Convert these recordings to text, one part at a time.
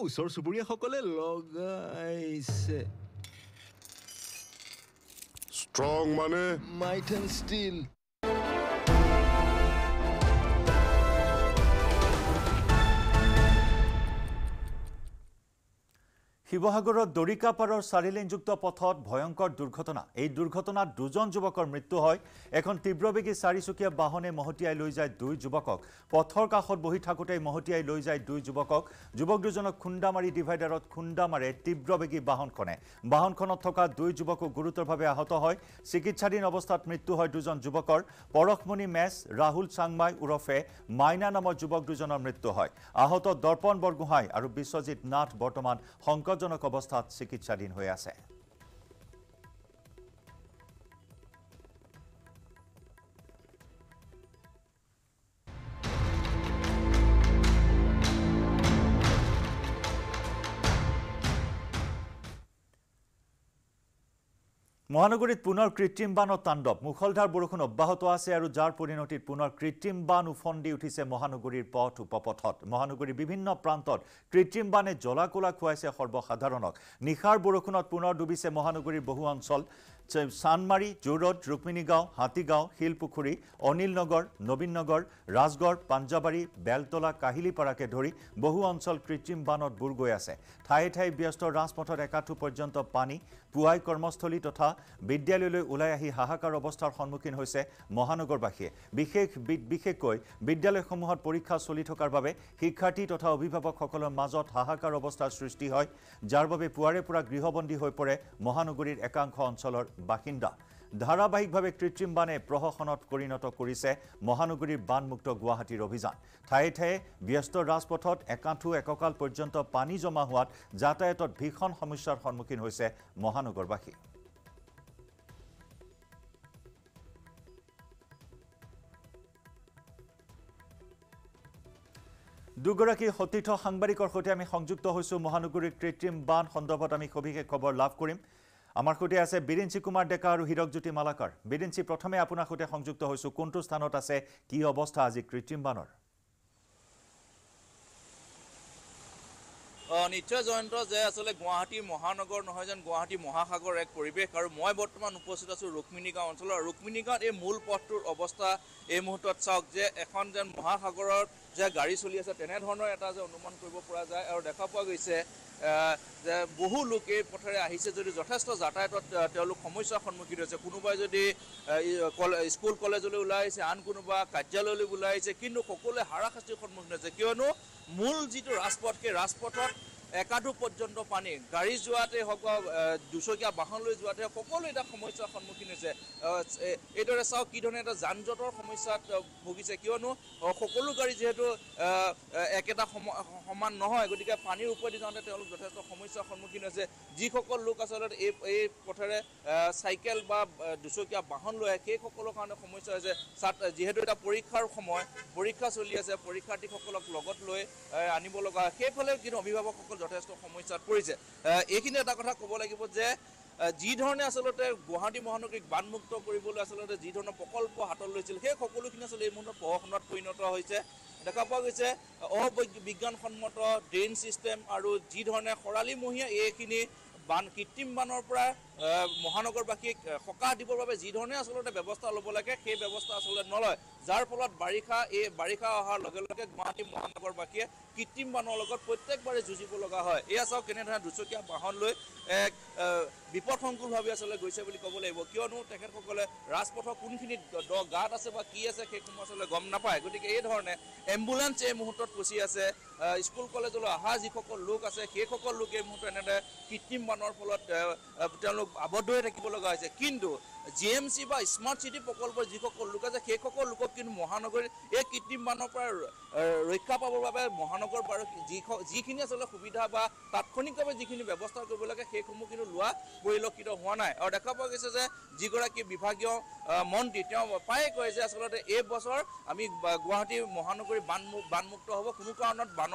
ওচৰ চুবুৰীয়াসকলে লগাইছে Strong money. Might and steel. শিৱসাগৰৰ দৰিকাপাৰৰ চাৰিলেনযুক্ত পথত ভয়ংকৰ দুৰ্ঘটনা এই দুৰ্ঘটনাত দুজন যুৱকৰ মৃত্যু হয় এখন তীব্ৰবেগী চাৰিচকীয়া বাহনে মহতিয়াই লৈ যায় দুই যুৱকক পথৰ কাষত বহি থাকোতে মহতিয়াই লৈ যায় দুই যুৱকক যুৱক দুজনক খুন্দামাৰি ডিভাইডাৰত খুন্দা মাৰে তীব্ৰবেগী বাহনখনত থকা দুই যুৱক গুৰুতৰভাৱে আহত হয় চিকিৎসাধীন অৱস্থাত মৃত্যু হয় দুজন যুৱকৰ পৰখমণি মেছ ৰাহুল চাংমাই উৰফে মাইনা নামৰ যুৱক দুজনৰ মৃত্যু হয় আহত দৰ্পণ বৰগোহাঁই আৰু বিশ্বজিৎ নাথ বৰ্তমান সংকটজনক অৱস্থাত চিকিৎসাধীন হৈ আছে মহানগৰীত পুনৰ কৃত্ৰিম বানৰ তাণ্ডৱ মুখলধাৰ বৰষুণ অব্যাহত আছে আৰু যাৰ পৰিণতিত পুনৰ কৃত্ৰিম বান উফন্দি উঠিছে মহানগৰীৰ পথ উপপথত মহানগৰীৰ বিভিন্ন প্ৰান্তত কৃত্ৰিম বানে জলাকলা খুৱাইছে সৰ্বসাধাৰণক নিশাৰ বৰষুণত পুনৰ ডুবিছে মহানগৰীৰ বহু অঞ্চল চানমাৰী জোৰড ৰুক্মিণীগাঁও হাতীগাঁও শিলপুখুৰী অনিলনগৰ নবীননগৰ ৰাজগড় পাঞ্জাবাৰী বেলতলা কাহিলিপাৰাকে ধৰি বহু অঞ্চল কৃত্ৰিম বানত বুৰ গৈ আছে ঠায়ে ঠায়ে ব্যস্ত ৰাজপথত একাঠু পৰ্যন্ত পানী পুৱাই কৰ্মস্থলী তথা বিদ্যালয়লৈ ওলাই আহি হাহাকাৰ অৱস্থাৰ সন্মুখীন হৈছে মহানগৰবাসীয়ে বিশেষকৈ বিদ্যালয়সমূহত পৰীক্ষা চলি থকাৰ বাবে শিক্ষাৰ্থী তথা অভিভাৱকসকলৰ মাজত হাহাকাৰ অৱস্থাৰ সৃষ্টি হয় যাৰ বাবে পুৱাৰে পৰা গৃহবন্দী হৈ পৰে মহানগৰীৰ একাংশ অঞ্চলৰ বাসিন্দা ধাৰাবাহিকভাৱে কৃত্ৰিম বানে প্ৰশাসনত পৰিণত কৰিছে মহানগৰীৰ বানমুক্ত গুৱাহাটীৰ অভিযান ঠায়ে ঠায়ে ব্যস্ত ৰাজপথত একাঠু এককাল পৰ্যন্ত পানী জমা হোৱাত যাতায়াতত ভীষণ সমস্যাৰ সন্মুখীন হৈছে মহানগৰবাসী দুগৰাকী সতীৰ্থ সাংবাদিকৰ সৈতে আমি সংযুক্ত হৈছো মহানগৰীৰ কৃত্ৰিম বান সন্দৰ্ভত আমি সবিশেষ খবৰ লাভ কৰিম আমাৰ সৈতে আছে বিৰিঞ্চি কুমাৰ ডেকা আৰু হিৰকজ্যোতি মালাকাৰ বিৰিঞ্চি প্ৰথমে আপোনাৰ সৈতে সংযুক্ত হৈছো কোনটো স্থানত আছে কি অৱস্থা আজি কৃত্ৰিম বানৰ নিশ্চয় জয়ন্ত যে আসলে গুৱাহাটী মহানগৰ নহয় যেন গুৱাহাটী মহাসাগৰ এক পৰিৱেশ আৰু মই বৰ্তমান উপস্থিত আছো ৰুক্মিণীগাঁও অঞ্চলৰ ৰুক্মিণীগাঁৱত এই মূল পথটোৰ অৱস্থা এই মুহূৰ্তত চাওক যে এখন যেন মহাসাগৰত যে গাড়ী চলি আছে তেনেধৰণৰ এটা যে অনুমান কৰিব পৰা যায় আৰু দেখা পোৱা গৈছে যে বহু লোক এই পথেৰে আহিছে যদি যথেষ্ট যাতায়াতত তেওঁলোক সমস্যাৰ সন্মুখীন হৈছে কোনোবাই যদি স্কুল কলেজলৈ ওলাই আহিছে আন কোনোবা কাৰ্যালয়লৈ ওলাই আহিছে কিন্তু সকলোৱে হাৰাশাস্তিৰ সন্মুখীন হৈছে কিয়নো মূল যিটো ৰাজপথ সেই ৰাজপথত একাঠু পৰ্যন্ত পানী গাড়ী যোৱাতে হওক বা দুচকীয়া বাহনলৈ যোৱাতে সকলো এটা সমস্যাৰ সন্মুখীন হৈছে এইদৰে চাওক কি ধৰণে এটা যান জঁটৰ সমস্যাত ভুগিছে কিয়নো সকলো গাড়ী যিহেতু একেটা সমান নহয় গতিকে পানীৰ ওপৰেদি যাওঁতে তেওঁলোক যথেষ্ট সমস্যাৰ সন্মুখীন হৈছে যিসকল লোক আচলতে এই পথেৰে চাইকেল বা দুচকীয়া বাহন লৈ আহে সেইসকলৰ কাৰণে সমস্যা হৈছে যিহেতু এটা পৰীক্ষাৰ সময় পৰীক্ষা চলি আছে পৰীক্ষাৰ্থীসকলক লগত লৈ আনিব লগা হয় সেইফালে কিন্তু অভিভাৱকসকল যথেষ্ট সমস্যাত পৰিছে এইখিনি এটা কথা ক'ব লাগিব যে যি ধৰণে আচলতে গুৱাহাটী মহানগৰীক বানমুক্ত কৰিবলৈ আচলতে যি ধৰণৰ প্ৰকল্প হাতত লৈছিল সেই সকলোখিনি আচলতে এই মুহূৰ্তত প্ৰশাসনত পৰিণত হৈছে দেখা পোৱা গৈছে অবিজ্ঞানসন্মত ড্ৰেইন ছিষ্টেম আৰু যি ধৰণে খৰালিমহীয়া এইখিনি বান কৃত্ৰিম বানৰ পৰা মহানগৰবাসীক সকাহ দিবৰ বাবে যি ধৰণে আচলতে ব্যৱস্থা ল'ব লাগে সেই ব্যৱস্থা আচলতে নলয় যাৰ ফলত বাৰিষা অহাৰ লগে লগে গুৱাহাটী মহানগৰবাসীয়ে কৃত্ৰিম বানৰ লগত প্ৰত্যেকবাৰে যুঁজিব লগা হয় এয়া চাওক কেনেধৰণে দুচকীয়া বাহন লৈ এক বিপদসংকুলভাৱে আচলতে গৈছে বুলি ক'ব লাগিব কিয়নো তেখেতসকলে ৰাজপথৰ কোনখিনি গাঁত আছে বা কি আছে সেইসমূহ আচলতে গম নাপায় গতিকে এই ধৰণে এম্বুলেঞ্চ এই মুহূৰ্তত ফচি আছে স্কুল কলেজলৈ অহা যিসকল লোক আছে সেইসকল লোক এই মুহূৰ্তত এনেদৰে কৃত্ৰিম বানৰ ফলত তেওঁলোক আবদ্ধ হৈ থাকিব লগা হৈছে কিন্তু GMC বা স্মাৰ্ট চিটি প্ৰকল্পৰ যিসকল লোক আছে সেইসকল লোকক কিন্তু মহানগৰীৰ এই কৃত্ৰিম বানৰ পৰা ৰক্ষা পাবৰ বাবে মহানগৰ বাৰু যিখিনি আচলতে সুবিধা বা তাৎক্ষণিকভাৱে যিখিনি ব্যৱস্থা কৰিব লাগে সেইসমূহ কিন্তু লোৱা পৰিলক্ষিত হোৱা নাই আৰু দেখা পোৱা গৈছে যে যিগৰাকী বিভাগীয় মন্ত্ৰী তেওঁ প্ৰায়ে কয় যে আচলতে এই বছৰ আমি গুৱাহাটী মহানগৰী বানমুক্ত হ'ব কোনো কাৰণত বানৰ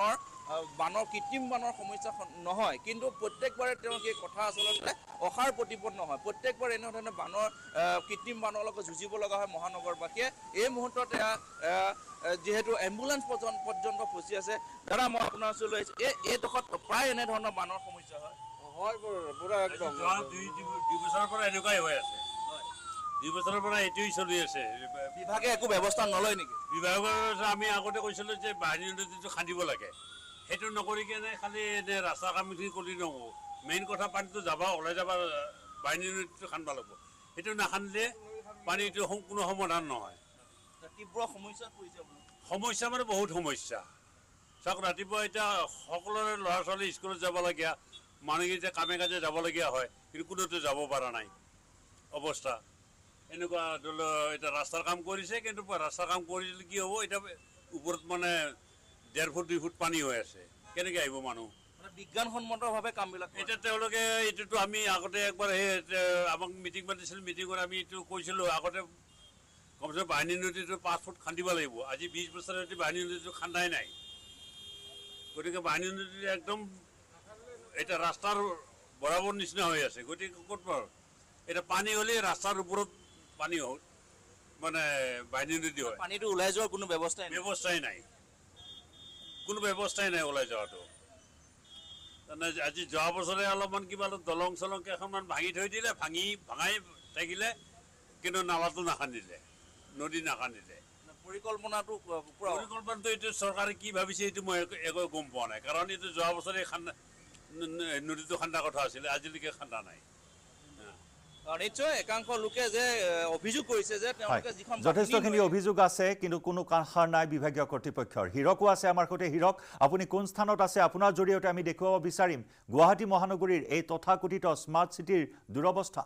বানৰ কৃত্ৰিম বানৰ সমস্যা নহয় কিন্তু প্ৰত্যেকবাৰে তেওঁলোকে এই কথা আচলতে অসাৰ প্ৰতিপন্ন হয় প্ৰত্যেকবাৰ এনেধৰণে বানৰ কৃত্ৰিম বানৰ লগত যুঁজিব লগা হয় মহানগৰবাসীয়ে এই মুহূৰ্তত যিহেতু এম্বুলেন্স পৰ্যন্ত ফচি আছে দাদা মই আপোনাৰ ওচৰলৈ আহিছোঁ এইডোখৰত প্ৰায় এনেধৰণৰ বানৰ সমস্যা হয় পুৰা একদম 2 বছৰৰ পৰা এনেকুৱাই হৈ আছে 2 বছৰৰ পৰা এইটোৱেই চলি আছে বিভাগে একো ব্যৱস্থা নলয় নেকি বিভাগৰ আমি আগতে কৈছিলোঁ যে বাহিনী নদীটো খান্দিব লাগে সেইটো নকৰি কেনে খালি এনে ৰাস্তা কামখিনি কৰি নহ'ব মেইন কথা পানীটো যাবা ওলাই যাবা বাহিনী নদীটো খান্দিব লাগিব সেইটো নাখান্দিলে পানীটো কোনো সমাধান নহয় তীব্ৰ সমস্যাত পৰিছে সমস্যা মানে বহুত সমস্যা চাওক ৰাতিপুৱা এতিয়া সকলোৰে ল'ৰা ছোৱালী স্কুলত যাবলগীয়া মানুহকেইটা কামে কাজে যাবলগীয়া হয় কিন্তু কোনোতো যাব পৰা নাই অৱস্থা এনেকুৱা ধৰি লওক এতিয়া ৰাস্তাৰ কাম কৰিছে কিন্তু ৰাস্তাৰ কাম কৰিলে কি হ'ব এতিয়া ওপৰত মানে 1.5 ফুট 2 ফুট পানী হৈ আছে কেনেকৈ আহিব মানুহ বিজ্ঞানসন্মতভাৱে কামবিলাক এতিয়া তেওঁলোকে এইটোতো আমি আগতে একবাৰ সেই আমাক মিটিং পাতিছিল মিটিঙত আমি এইটো কৈছিলোঁ আগতে কমচে কম বাহিনী নদীটো 5 ফুট খান্দিব লাগিব আজি 20 বছৰ যদি বাহিনী নদীটো খান্দাই নাই গতিকে বাহিনী নদীটো একদম এটা ৰাস্তাৰ বৰাবৰ নিচিনা হৈ আছে গতিকে ক'ত পাৰ এটা পানী হ'লে ৰাস্তাৰ ওপৰত পানী হয় মানে বাহিনী নদী হয় পানীটো ওলাই যোৱাৰ কোনো ব্যৱস্থাই নাই কোনো ব্যৱস্থাই নাই ওলাই যোৱাটো তাৰমানে আজি যোৱা বছৰে অলপমান কিবা দলং চলং কেইখনমান ভাঙি থৈ দিলে ভাঙাই থাকিলে কিন্তু নালাটো নাখান্দিলে নদী নাখান্দিলে পৰিকল্পনাটো এইটো চৰকাৰে কি ভাবিছে এইটো মই একো গম পোৱা নাই কাৰণ এইটো যোৱা বছৰে নদীটো খান্দা কথা আছিলে আজিলৈকে খান্দা নাই নিশ্চয় একাংশ লোকে যে অভিযোগ কৰিছে যে তেওঁলোকে যিখন যথেষ্টখিনি অভিযোগ আছে কিন্তু কোনো কাষৰ নাই বিভাগীয় কৰ্তৃপক্ষৰ হিৰকো আছে আমাৰ সৈতে হিৰক আপুনি কোন স্থানত আছে আপোনাৰ জৰিয়তে আমি দেখুৱাব বিচাৰিম গুৱাহাটী মহানগৰীৰ এই তথাকথিত স্মাৰ্ট চিটিৰ দুৰৱস্থা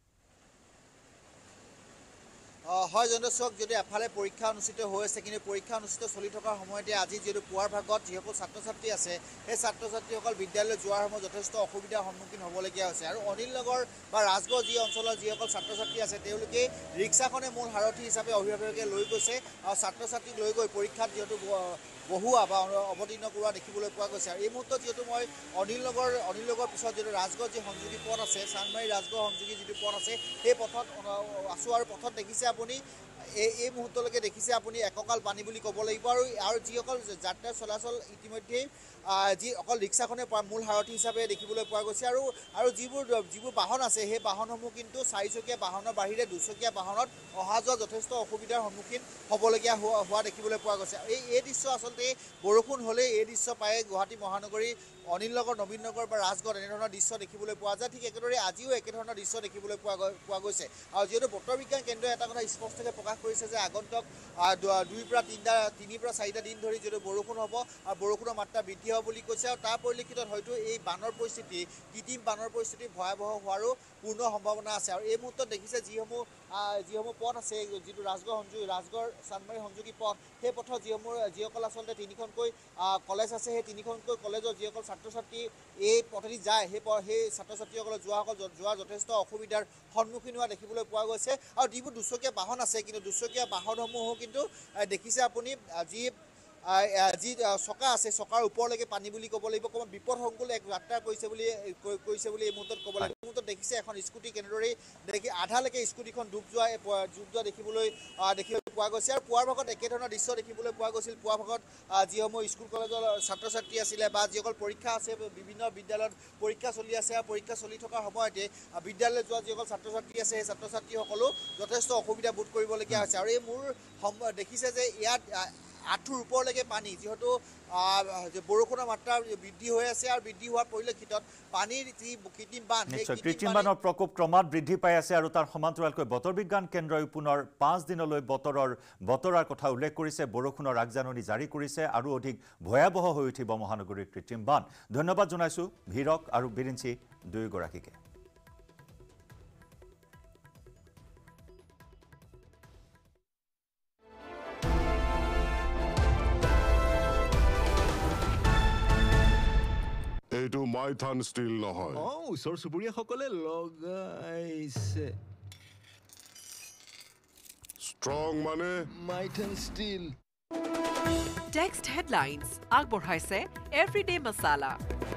হয় জনচক যদি এফালে পৰীক্ষা অনুষ্ঠিত হৈ আছে কিন্তু পৰীক্ষা অনুষ্ঠিত চলি থকাৰ সময়তে আজি যিহেতু পুৱাৰ ভাগত যিসকল ছাত্ৰ ছাত্ৰী আছে সেই ছাত্ৰ ছাত্ৰীসকল বিদ্যালয়লৈ যোৱাৰ সময়ত যথেষ্ট অসুবিধাৰ সন্মুখীন হ'বলগীয়া হৈছে আৰু অনিল নগৰ বা ৰাজগড় যি অঞ্চলৰ যিসকল ছাত্ৰ ছাত্ৰী আছে তেওঁলোকে ৰিক্সাখনে মূল সাৰথী হিচাপে অভিভাৱকে লৈ গৈছে আৰু ছাত্ৰ ছাত্ৰীক লৈ গৈ পৰীক্ষাত যিহেতু বহুৱা বা অৱতীৰ্ণ কৰোৱা দেখিবলৈ পোৱা গৈছে আৰু এই মুহূৰ্তত যিহেতু মই অনিল নগৰ পিছত যিহেতু ৰাজগড় যি সংযোগী পথ আছে চানমাৰী ৰাজগড় সংযোগী যিটো পথ আছে সেই পথত আছোঁ আৰু পথত দেখিছে আপুনি এই মুহূৰ্তলৈকে দেখিছে আপুনি এককাল পানী বুলি ক'ব লাগিব আৰু যিসকল যাত্ৰা চলাচল ইতিমধ্যেই যি অকল ৰিক্সাখনে মূল সাৰথী হিচাপে দেখিবলৈ পোৱা গৈছে আৰু যিবোৰ বাহন আছে সেই বাহনসমূহ কিন্তু 4চকীয়া বাহনৰ বাহিৰে 2চকীয়া বাহনত অহা যোৱা যথেষ্ট অসুবিধাৰ সন্মুখীন হ'বলগীয়া হোৱা দেখিবলৈ পোৱা গৈছে এই দৃশ্য আচলতে বৰষুণ হ'লেই এই দৃশ্য পায়ে গুৱাহাটী মহানগৰী অনিল নগৰ নবীন নগৰ বা ৰাজগড় এনেধৰণৰ দৃশ্য দেখিবলৈ পোৱা যায় ঠিক একেদৰে আজিও একেধৰণৰ দৃশ্য দেখিবলৈ পোৱা গৈছে আৰু যিহেতু বতৰ বিজ্ঞান কেন্দ্ৰই এটা কথা স্পষ্টকৈ প্ৰকাশ কৰিছে যে আগন্তুক 2 পৰা 3 পৰা 4টা দিন ধৰি যিহেতু বৰষুণ হ'ব আৰু বৰষুণৰ মাত্ৰা বৃদ্ধি হ'ব বুলি কৈছে আৰু তাৰ পৰিলক্ষিতত হয়তো এই বানৰ পৰিস্থিতি কৃত্ৰিম বানৰ পৰিস্থিতি ভয়াৱহ হোৱাৰো পূৰ্ণ সম্ভাৱনা আছে আৰু এই মুহূৰ্তত দেখিছে যিসমূহ পথ আছে যিটো ৰাজগড় চানমাৰী সংযোগী পথ সেই পথত যিসকল আচলতে 3খনকৈ কলেজ আছে সেই 3খনকৈ কলেজৰ যিসকল ছাত্ৰ ছাত্ৰী এই পথেদি যায় সেই ছাত্ৰ ছাত্ৰীসকলৰ যোৱা যথেষ্ট অসুবিধাৰ সন্মুখীন হোৱা দেখিবলৈ পোৱা গৈছে আৰু যিবোৰ 2চকীয়া বাহন আছে কিন্তু 2চকীয়া বাহনসমূহো কিন্তু দেখিছে আপুনি যি চকা আছে চকাৰ ওপৰলৈকে পানী বুলি ক'ব লাগিব ক'ব বিপদসংকুল এক যাত্ৰা কৰিছে বুলি এই মুহূৰ্তত ক'ব লাগিব এই মুহূৰ্তত দেখিছে এখন স্কুটি কেনেদৰে আধালৈকে স্কুটিখন ডুব যোৱা দেখিবলৈ পোৱা গৈছে আৰু পুৱাৰ ভাগত একেধৰণৰ দৃশ্য দেখিবলৈ পোৱা গৈছিল পুৱাৰ ভাগত যিসমূহ স্কুল কলেজৰ ছাত্ৰ ছাত্ৰী আছিলে বা যিসকল পৰীক্ষা আছে বিভিন্ন বিদ্যালয়ত পৰীক্ষা চলি আছে আৰু পৰীক্ষা চলি থকাৰ সময়তে বিদ্যালয়লৈ যোৱা যিসকল ছাত্ৰ ছাত্ৰী আছে সেই ছাত্ৰ ছাত্ৰীসকলো যথেষ্ট অসুবিধা বোধ কৰিবলগীয়া হৈছে আৰু এই মোৰ দেখিছে যে ইয়াত আঁঠুৰ ওপৰলৈকে পানী যিহেতু বৰষুণৰ মাত্ৰা বৃদ্ধি হৈ আছে আৰু বৃদ্ধি হোৱাৰ পৰিলক্ষিতত পানীৰ যি কৃত্ৰিম বানৰ প্ৰকোপ ক্ৰমাৎ বৃদ্ধি পাই আছে আৰু তাৰ সমান্তৰালকৈ বতৰ বিজ্ঞান কেন্দ্ৰই পুনৰ 5 দিনলৈ বতৰৰ কথা উল্লেখ কৰিছে বৰষুণৰ আগজাননী জাৰি কৰিছে আৰু অধিক ভয়াৱহ হৈ উঠিব মহানগৰীৰ কৃত্ৰিম বান ধন্যবাদ জনাইছো ভিৰক আৰু বিৰিঞ্চি দুয়োগৰাকীকে এইটো মাইথান ষ্টিল নহয় ওচৰ চুবুৰীয়াসকলে লগাইছে ষ্ট্ৰং মানে মাইথান ষ্টিল Text headlines আগবঢ়াইছে Everyday Masala.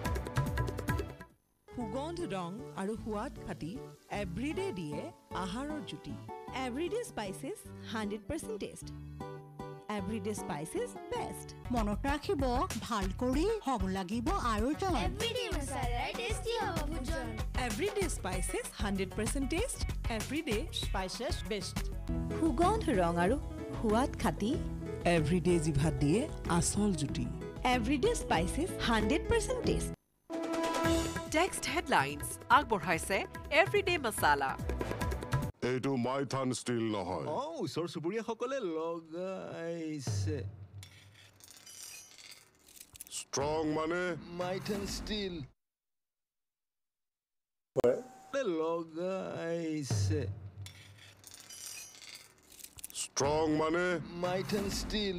সুগন্ধ ৰং আৰু সোৱাদ খাটি এভৰিডে দিয়ে আহাৰৰ জুতি Everyday spices 100% taste. Everyday spices best. মনত ৰাখিব ভাল কৰি হ'ব লাগিব আৰু জন Everyday masala tasty হ'ব ভোজন everyday spices 100% taste everyday spices best সুগন্ধ ৰং আৰু সোৱাদ খাটি এভৰিডে জিভাত দিয়ে আচল জুতি Everyday spices 100% taste. Text headlines আগবঢ়াইছে Everyday Masala. এইটো মাইথান ষ্টিল নহয় ওচৰ চুবুৰীয়াসকলে লগাইছে ষ্ট্ৰং মানে মাইথান ষ্টিল লগাইছে ষ্ট্ৰং মানে মাইথান ষ্টিল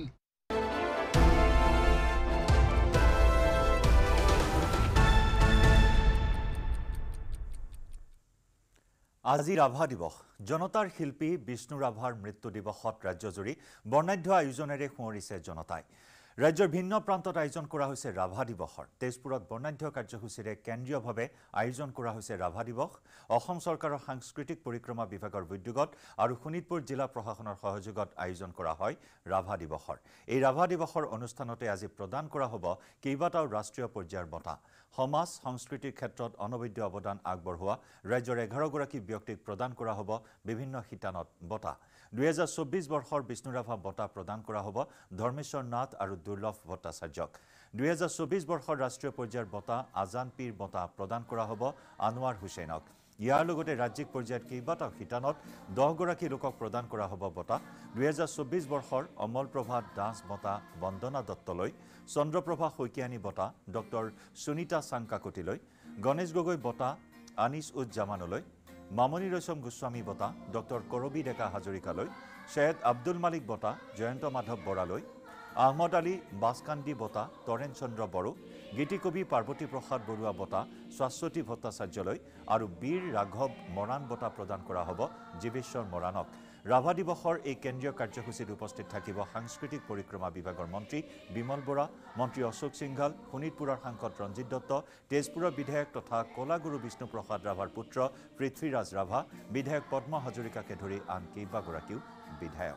আজি ৰাভা দিৱস জনতাৰ শিল্পী বিষ্ণু ৰাভাৰ মৃত্যু দিৱসত ৰাজ্যজুৰি বৰ্ণাঢ্য আয়োজনেৰে শুৱৰিছে জনতাই ৰাজ্যৰ ভিন্ন প্ৰান্তত আয়োজন কৰা হৈছে ৰাভা দিৱসৰ তেজপুৰত বৰ্ণাঢ্য কাৰ্যসূচীৰে কেন্দ্ৰীয়ভাৱে আয়োজন কৰা হৈছে ৰাভা দিৱস অসম চৰকাৰৰ সাংস্কৃতিক পৰিক্ৰমা বিভাগৰ উদ্যোগত আৰু শোণিতপুৰ জিলা প্ৰশাসনৰ সহযোগত আয়োজন কৰা হয় ৰাভা দিৱসৰ এই ৰাভা দিৱসৰ অনুষ্ঠানতে আজি প্ৰদান কৰা হ'ব কেইবাটাও ৰাষ্ট্ৰীয় পৰ্যায়ৰ বঁটা সমাজ সংস্কৃতিৰ ক্ষেত্ৰত অনবদ্য অৱদান আগবঢ়োৱা ৰাজ্যৰ 11 গৰাকী ব্যক্তিক প্ৰদান কৰা হ'ব বিভিন্ন শিতানত বঁটা 2024 বৰ্ষৰ বিষ্ণু ৰাভা বঁটা প্ৰদান কৰা হ'ব ধৰ্মেশ্বৰ নাথ আৰু দুৰ্লভ ভট্টাচাৰ্যক 2024 বৰ্ষৰ ৰাষ্ট্ৰীয় পৰ্যায়ৰ বঁটা আজান পীৰ বঁটা প্ৰদান কৰা হ'ব আনোৱাৰ হুছেইনক ইয়াৰ লগতে ৰাজ্যিক পৰ্যায়ত কেইবাটাও শিতানত 10 গৰাকী লোকক প্ৰদান কৰা হ'ব বঁটা 2024 বৰ্ষৰ অমল প্ৰভা দাস বঁটা বন্দনা দত্তলৈ চন্দ্ৰপ্ৰভা শইকীয়ানী বঁটা ডক্টৰ সুনীতা চাংকাকতিলৈ গণেশ গগৈ বঁটা আনিছ উজ্জামানলৈ মামনি ৰয়ছম গোস্বামী বঁটা ডক্টৰ কৰবী ডেকা হাজৰিকালৈ সৈয়দ আব্দুল মালিক বঁটা জয়ন্ত মাধৱ বৰালৈ আহমদ আলী বাসকান্দি বঁটা তৰেণ চন্দ্ৰ বড়ো গীতিকবি পাৰ্বতী প্ৰসাদ বৰুৱা বঁটা শাশ্বতী ভট্টাচাৰ্যলৈ আৰু বীৰ ৰাঘৱ মৰাণ বঁটা প্ৰদান কৰা হ'ব জীৱেশ্বৰ মৰাণক ৰাভা দিৱসৰ এই কেন্দ্ৰীয় কাৰ্যসূচীত উপস্থিত থাকিব সাংস্কৃতিক পৰিক্ৰমা বিভাগৰ মন্ত্ৰী বিমল বৰা মন্ত্ৰী অশোক সিংঘাল শোণিতপুৰৰ সাংসদ ৰঞ্জিত দত্ত তেজপুৰৰ বিধায়ক তথা কলাগুৰু বিষ্ণুপ্ৰসাদ ৰাভাৰ পুত্ৰ পৃথ্বীৰাজ ৰাভা বিধায়ক পদ্ম হাজৰিকাকে ধৰি আন কেইবাগৰাকীও বিধায়ক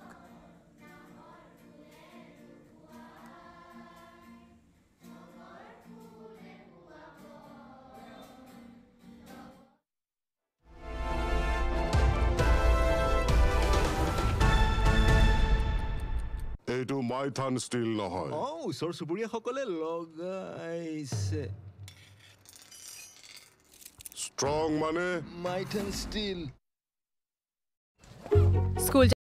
এইটো মাইথান ষ্টিল নহয় ওচৰ চুবুৰীয়াসকলে লগাইছে ষ্ট্ৰং মানে মাইথান ষ্টিল স্কুল